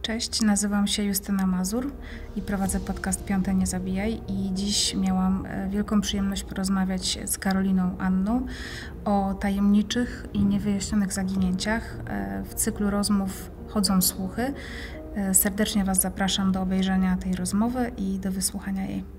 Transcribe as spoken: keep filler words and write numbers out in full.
Cześć, nazywam się Justyna Mazur i prowadzę podcast Piąte Nie Zabijaj i dziś miałam wielką przyjemność porozmawiać z Karoliną Anną o tajemniczych i niewyjaśnionych zaginięciach. W cyklu rozmów Chodzą słuchy. Serdecznie Was zapraszam do obejrzenia tej rozmowy i do wysłuchania jej.